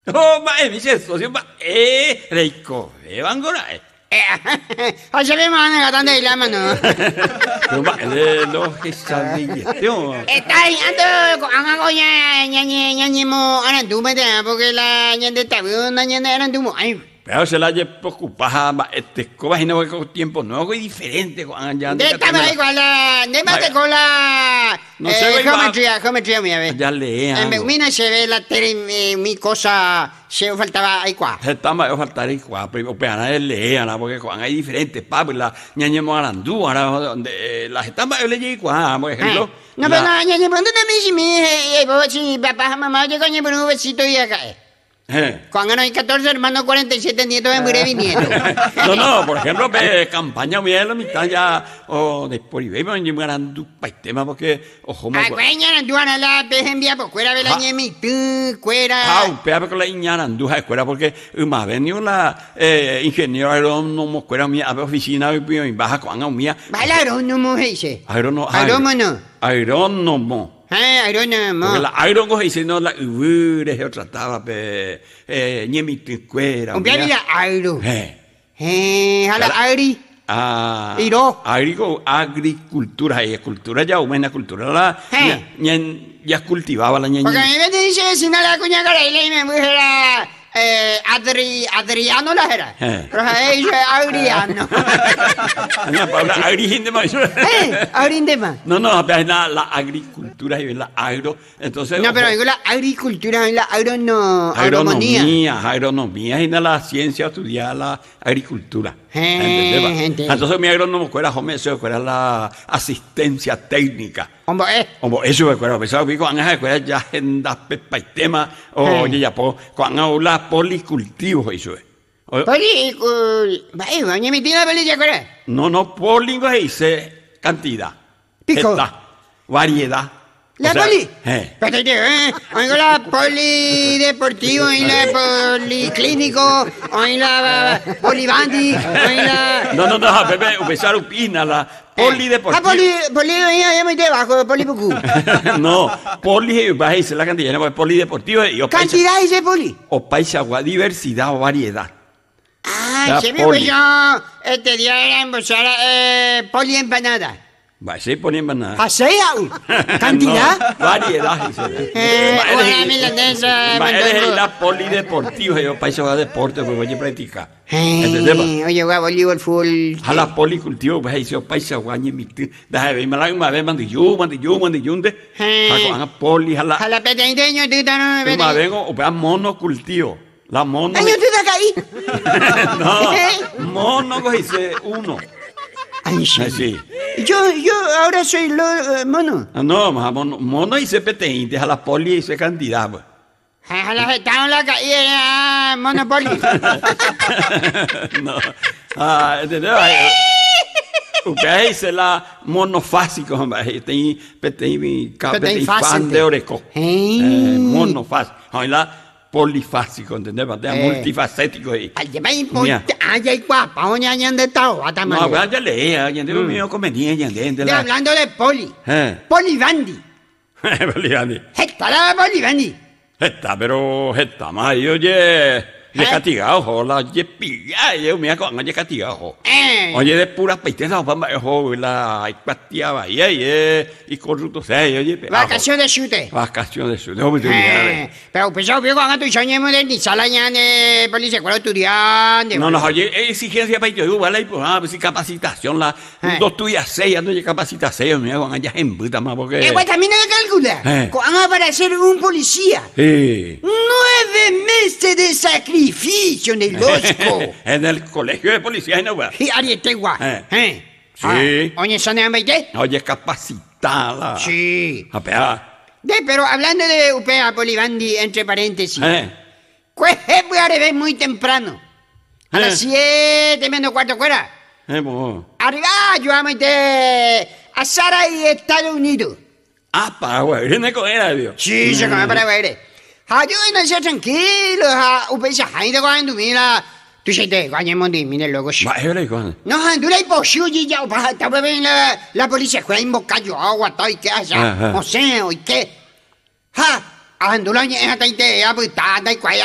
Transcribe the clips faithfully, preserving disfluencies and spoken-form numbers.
Oh, ma è mi senso, ma eh, reiko, e vangora eh. Hacerle mano gatando de la mano. Pero ma le lo che sa di io. Está yendo con algo ya ya ya ya ya mo ahora tú me da porque la ya de tabu na ya era tú mo. Ay, Pero se la lle preocupada, ma este co imagino que con tiempo nuevo y diferente con allá. de tabu igual la de mate con la No sé, eh, igual. geometría, geometría mía ve. Ya lean. En mina se ve la tele eh, mi cosa se faltaba ahí qua. Estamos a faltar y qua, pero pena es lean, porque con hay diferentes papos, la ñañe mo arandú, ahora donde las estamos le llegué qua, por ejemplo. No, pero no, ya ya pronto también si mi eh si papá mamá yo coño por un besito y acá. Eh. Cuando no hay catorce hermanos, cuarenta y siete nietos de muré nietos. No, no, por ejemplo, ve, campaña bien la mitad ya, o después, y vemos en arandú para el tema, porque, ojo, Ay, güey, tú a la pez envía por fuera de la ñemi, tú, fuera. Ah, pea con la iñarandú a escuela, porque más venido la eh, ingeniero agrónomo, escuela mía, a oficina, y baja con a mía. Vale, agrónomo, dice. Agrónomo. Agrónomo. Agrónomo. Ah, agrónomo. Porque la agrónomo dice, no, la ubure, yo trataba, pe, eh, ñemiti cuera. Un piano la agro. Eh. Eh, a la agri. Ah, Iro. agrico, agricultura, y cultura ya, buena cultura, la, Eh. ya, ya, ya cultivaba la ñaña. Porque a mí me dice, si no la cuña cara y me dijera, eh, Adri, Adriano la era. Eh. Pero a ella es Adriano. Ana Paula, agrigente más. Eh, Agrindema. No, no, pero es la, la agricultura y la agro, entonces. No, pero ojo, digo la agricultura, la agrono, agronomía. agronomía, agronomía, y de la ciencia estudiar la agricultura. Eh, ¿Entendés, va? entiendo. Entonces mi agrónomo fuera home, eso fuera la asistencia técnica. Hombre, eh. Como eso recuerdo, pensaba que cuando se recuerda ya en la pepa y tema, o Eh. oye, ya po, cuando habla policultivos, eso es. O- Poli, vaya, vaya, mi tía Poli, ¿te acuerdas? No, no, polingo se dice cantidad. Pico. Esta, variedad. La O sea, poli. eh. Pero te digo, ¿eh? Oigo la polideportivo, y la policlínico, oigo la polibandi, oigo la... No, no, no, Pepe, empezar upina la Ah, polideportiva. poli, poli, ya, ya me debajo, poli poco. No, poli, vas a decir la cantidad, no, polideportivo y o paisa, Cantidad dice poli. o paisa, agua, diversidad o variedad. Ah, La se me poli. yo, este día era embosar, eh, poli empanada. Va a ser poniendo nada. ¿Pasea? ¿Cantidad? No, variedad. dice. Eh, Va, una eres- milanesa, va, eres mondongo. la polideportiva y o paisa, va a deporte, pues voy a practicar. Eh, ¿Entendés? va? oye, va, voleibol, fútbol. A la policultivo, pues ahí se paisa, guañe, mi tío. Deja de ver, me la una vez, mande yo, mande yo, mande yo, de. Eh. A poli, a la. A la peteño, tú Una estás, vez, o sea, monocultivo. La mono. Año, tú estás ahí. No, mono, pues dice uno. Ay, sí. Así. Yo, yo ahora soy lo, eh, mono. Ah, no, más mono, mono dice peteín, deja la poli y dice cantidad, pues. A la estaba en la calle, Monopoly. No. Ah, ¿entendés? Ay, usted dice la monofásico, hombre. Tem, peteín, peteín fan de oreco. Eh. Monofásico. Ahí la polifásico, ¿entendés? Batea Eh. multifacético ahí. Ay, ya va importante. Ay, ay, guapa, oña, ñan de tao, hasta No, mal. bueno, ya lea, ya tengo mío conveniente, ya Ya la. hablando de poli. Eh. Polibandi. Beliani. Esta la polibandi. Está, pero está más, yo oye, ye castigado, hola, ye pilla, yo me hago, oye castigado. Eh. Oye, de pura peiteza, vamos, ojo, la pastiaba, y y corrupto, sei, oye, Vacaciones de chute. vacaciones de su, no me Eh, pero pues yo veo cuando tú soñé modernizar la ñan de policía, ¿cuál estudiante? No, no, oye, exigencia para yo, vale, pues, ah, pues, sí, capacitación, la, Eh. dos tuyas, seis, ando ya capacitación, me hago, allá en puta más, porque. Eh, pues también hay que calcular. Eh. Cuando para ser un policía. Sí. Nueve meses de sacrificio en el osco. En el colegio de policía, no, güey. Y Arietegua. Eh. Eh. Sí. Ah, oye, ¿son de veinte? Oye, capacitada. Sí. A pegar. De, pero hablando de U P A Polibandi, entre paréntesis. Eh. Pues voy a ver muy temprano. A Eh. las siete menos cuarto fuera. Eh, pues. Arriba, yo amo a Sara y Estados Unidos. Ah, Paraguay. Viene con él, Dios. Sí, se come para ver. Ayúdenme a ser tranquilos. U P A hay de cuando mira. Tú se te guayamos de mira luego. Va, es verdad, Juan. No, dura y posible ya. Está bien la, la policía. Juega invocar yo agua, todo y qué Ajá. allá. O sea, y qué. Ha, andulo ya está y te aputada y cuaya.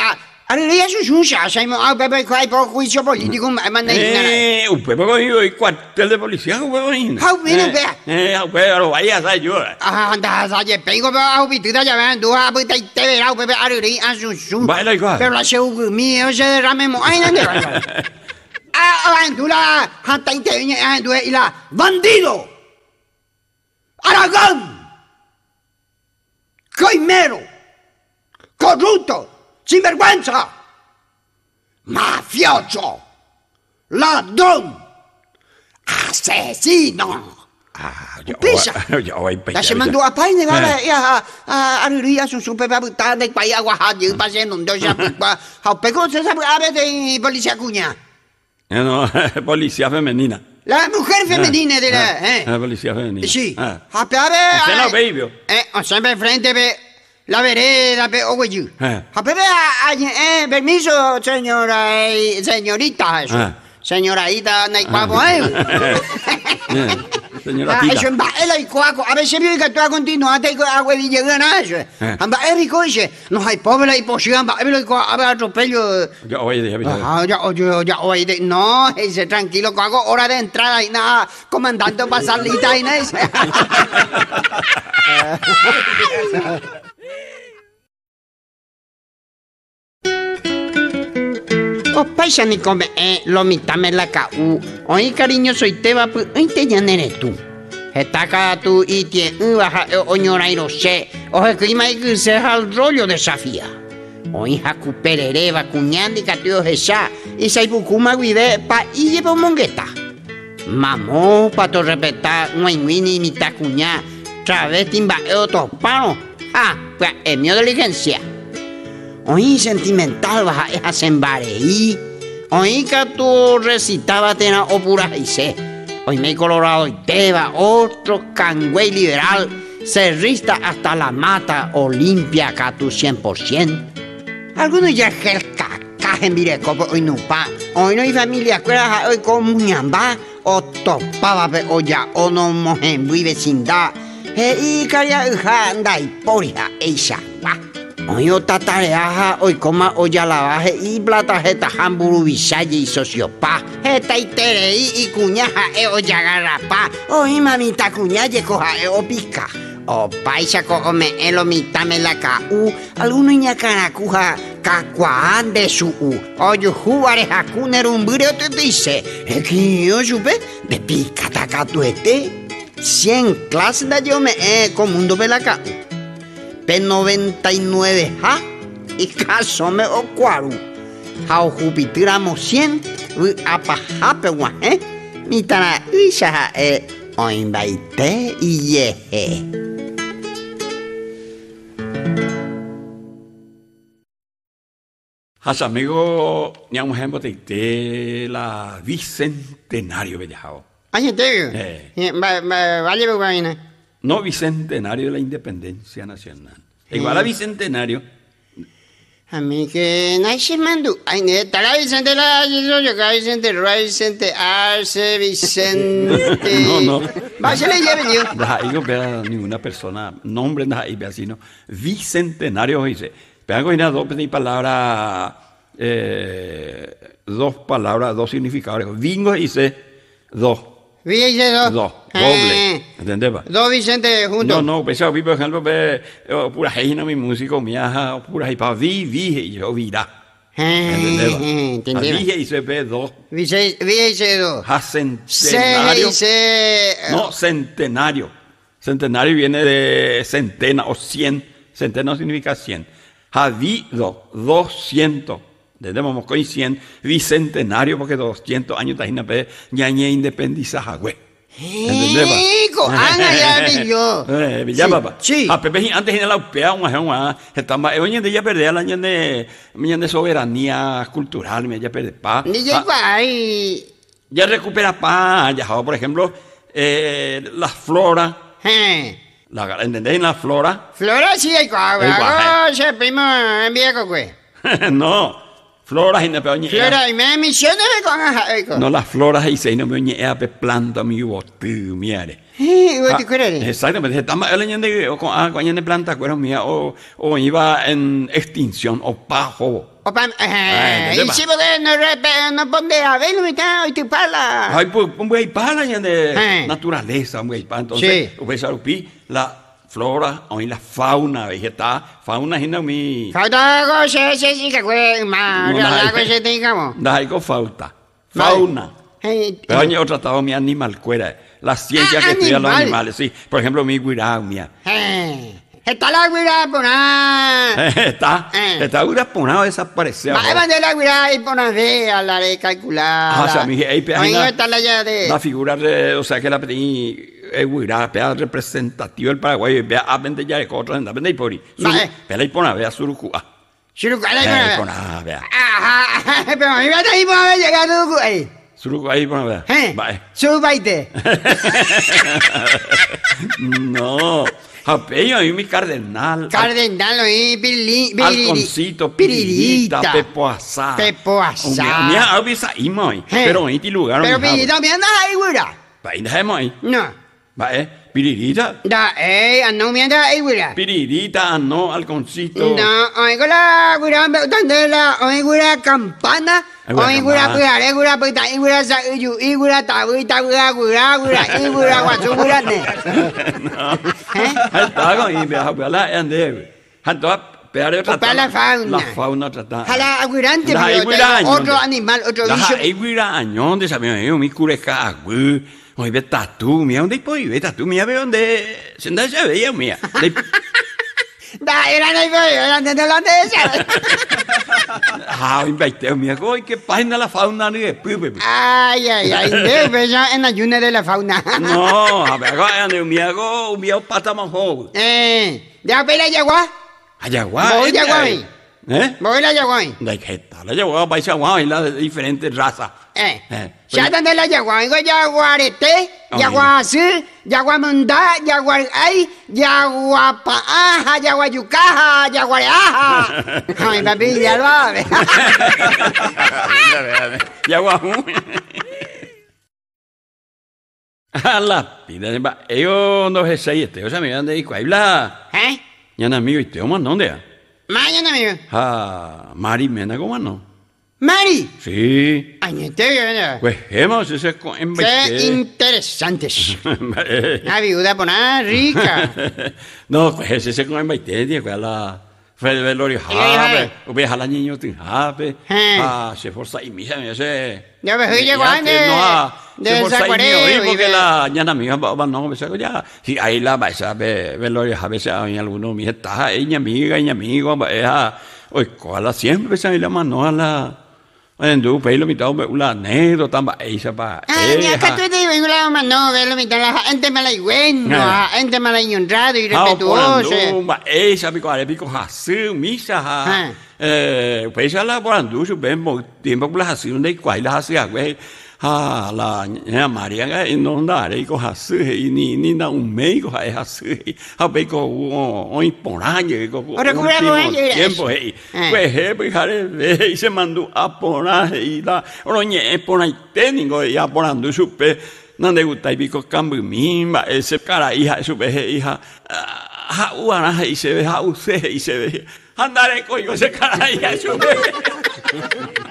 Arriba su suya, Simon, ah, Pepe, hay por juicio político, manda Eh, un pepe cogido y cuartel de policía, un pepe cogido. How many bear? Eh, un pepe, lo vaya a hacer yo. Ah, anda, saye, pego, pero ah, ubitida ya ven, tú ah, pues te te verá, Pepe, arriba su su. Baila igual. Pero la seu mío se derrame mo, ay, ¿dónde va? Ah, aventura, hasta interviene, aventura y la bandido. Aragón. Coimero. Corrupto. Sinvergüenza, mafioso, ladrón, asesino. Ah, yo Pisa. yo voy a La se mandó a paine, va a a a su super paputa de Guaya Guajaya, pasando un doja, a pego se sabe a de policía cuña. No, policía femenina. La mujer femenina de la, Ah, eh. La policía femenina. Sí. Ah. A peare. Usted no baby. Eh, o siempre frente ve la vereda, pe oye. Eh. A pepe, eh, permiso, señora, eh, señorita, eso. Ah. Señorita, no hay guapo, eh. Eh, Señora Ah, eso Tita. en baela y cuaco. A veces vi que tú a continuar, te agua y llegan a eso. En baela y coche. No hay pobre y posible, en baela y cuaco, a ver, atropello. Yo voy a decir. Ah, ya, oye, ya, oye, no, ese tranquilo, cuaco, hora de entrada y nada, comandante para salita y nada. Os paisani come, eh, lo mitame la cau. Oye, cariño, soy teba, pues, hoy te llaneré tú. Estaca tú y tie, baja, oñora y sé. Oje, clima y que se al rollo desafía. Oye, jacuperere, vacuñandi, catio jesá. Y se bucuma guide, pa y llevo mongueta. Mamó, pato respetar, no hay ni mitad cuñá. Travesti, eo topano. Ah, pues, es mi diligencia. Oí sentimental baja esa sembareí. Oí que tú recitabas tena o pura y sé. Hoy me he colorado y teba, otro cangüey liberal. Cerrista hasta la mata, Olimpia acá tu cien por ciento. Algunos ya el cacaje en virecopo hoy no pa. Hoy no hay familia, cuera hoy con muñamba. O topaba pe o ya o no mojen muy vecindad. E y caria hija anda y porja ella va. Hoy otra tarea, hoy coma olla lavaje y plata jeta hamburu bisaye y sociopá. Jeta y terei y cuñaja e olla garrapá. Hoy mamita cuñaye coja e o pica. O paisa co me elo mitame la ca u. Alguno ña canacuja cacuán de su u. Oyo jubare jacuner un burio te dice. E que yo supe de pica taca tuete. Cien clases da yo me e comundo pe la ca u. P noventa y nueve ja y caso me o cuaru. Jao jupitiramo cien u apajape guaje. Mi tana isha e o invite y yeje. Has amigo, ni a un ejemplo de la bicentenario bellajao. Ay, te Eh. vale, vaina. No bicentenario de la independencia nacional. Igual a bicentenario. A mí que no se mandó. Ay, neta, la Vicente, la yo acá Vicente, Ra Vicente, Arce, Vicente. No, no. Va, se le lleven yo. Deja ahí no vea ninguna persona, nombre deja ahí vea sino bicentenario dice. Vean con dos palabras, eh, dos palabras, dos significados. Bingo dice dos. Vi dice dos. Dos, Eh, doble. ¿Entendés? va? Dos Vicente juntos. No, no, pensaba, por ejemplo, ve, eh, pura heina mi músico, mi aja, pura hipa, vi, vi, y yo virá. ¿Entendés? va? Entendí. Vi y se ve dos. Vi dice dos. Ja, Se centenario. dice. No, centenario. Centenario viene de centena o cien. Centena significa cien. Habido doscientos. Entendemos con cien. Bicentenario, porque doscientos años tajina pe ñañe independiza jagüe. ¿Entendés? va? Hijo, Ana ya vi yo. Eh, ya Sí, papá. sí. Ah, Pepe antes en la upea un ajón ah, estaba hoy en día perder la año de año de soberanía cultural, me ya perder pa. Ni Ah, llega ahí. ya recupera pa, ya por ejemplo, eh, la flora, Eh. la ¿entendés? En la flora. Flora sí hay Hay guaje. se primo en viejo, güey. No, Floras y no pe oñe. Flora, y me misiones de con ajá. No las floras y se no me oñe pe planta mi botu, miare. Eh, ¿vos te crees? Exactamente, estamos hablando de o con ah, con planta cuero mía o o iba en extinción o pajo. Opa, eh, y si porque no repe, no pone a ver, lo está, y te pala. Ay, pues un güey para ya de Eh. naturaleza, un güey para entonces, Sí. pues arupi la flora o la fauna vegetal, fauna es no mi Falta cosa, se sí que fue más, No, la no, cosa digamos. da algo falta. Fauna. Eh, Pero yo tratado mi animal cuera. La ciencia Ah, que estudia los animal. animales, sí. Por ejemplo, mi guirao, mía. eh, está la guira por nada. Está, Eh. está guiraponado, desapareció. Va a mandar la guira y por una vez a la de calcular. Ah, o sea, mi ahí pe- ahí Oiga, na- está la ya de. La figura, de, o sea, que la pedí, es guirao, pea representativo del Paraguay, vea, a vender ya de cosas, a vender por ahí. Vale. Pea la hipona, vea, surucua. Churuca, la Eh, guira. hipona, vea. Ajá, pero a mí me está ahí por haber llegado. Eh, Surucua, hipona, vea. eh, Vale. subaite. No. Japello, ahí mi cardenal. Cardenal, oí, pirili, piriri- Halconcito, piririta, pepo asá. Pepo asá. Mira, ahora bisa imoy. Eh. Pero ahí ti lugar. Pero pirita, mira, anda ahí, güira. Va, ahí dejemos ahí. No. Va, eh. Piririta. Da, eh, ando mira ahí, güira. Piririta, no, halconcito. No, oigo la güira, ¿dónde la, oigo la campana? Ay, güira, Oigo la campana. güira, eh, güira, puta, y güira, sa, y yu, y güira, ta, güira, güira, güira, güira, y güira, guacho, güira, ne. No. ¿Eh? Ahí está, con ahí, vea, vea, la, ande. Entonces, peare Opa, la fauna. La fauna tratada. Jala, güirante, La pero aiguira, tengo otro añón. animal, otro La bicho. aiguira, añón, de sabía yo, mi cureca, agü. Oye, ve tatu, mira, ¿dónde puedo ver tatu? Mira, ve dónde. Se anda ya veía, mía. Da, era no iba, era de la de esa. Ah, invité, mira, oye, qué página la fauna, ni de pibe. Ay, ay, ay, de bella en ayuno de la fauna. No, a ver, ande, mira, go, mira, pata manjo. Eh, ya pela yagua, Ayaguá. Voy, eh, yaguá. ¿Eh? voy la yagua. De qué tal, la yaguá, paisa guau, y las diferentes razas. Eh, Eh, ya donde la yagua, digo yaguarete, Ay. yaguasí, yaguamundá, yaguaray, yaguapaaja, yaguayucaja, yaguareaja. Ay, papi, ya lo sabe. Yaguá. A la pila de ba, ellos no se sé, este, o sea, me van de ahí, bla. ¿Eh? Ya no amigo, y te oman, ¿dónde? Mañana, amigo. Ah, Mari Mena, ¿cómo no? Mari. Sí. Ay, no te veo. Pues hemos ese con en Qué interesantes. Una viuda por nada rica. No, pues ese se con en baite, tío, que la fue de velorio jabe, o ve a la niño tin jabe. Eh. Ah, se forza y misa, me ese. Yo me fui Ya llegando que no ha- de se forza y Zacuareo mío, y porque ve- la ñana amiga va va, no me saco ya. Sí, ahí la va esa ve velorio jabe, se hay alguno mi está, ella amiga, ella amigo, va esa. Oye, cola siempre se la mano a la en du pelo mi tao la anécdota ba esa pa. Ah, ni acá tú te digo la mamá, no, ve lo mitad, la gente mala y bueno, Ah. la gente mala y honrado y Hao respetuoso. porandu ba esa pico ale pico hasu misa ha. Ah. Eh, pues esa la porandu su ben mo tiempo la hasu de kwai la hasu a güey. Ah, la ya María que no andare con hasu y ni ni na un médico ha hasu. Ha pico o imporañe con Ahora, cura, cura, cura. tiempo hey. Eh. Pues he pues jare y se mandó a ponar y la oroñe ponar técnico ya porandu su pe no le gusta y pico cambio mimba ese cara hija su ve hija ha uana y se ve ha use y se ve andare coño ese cara hija su ve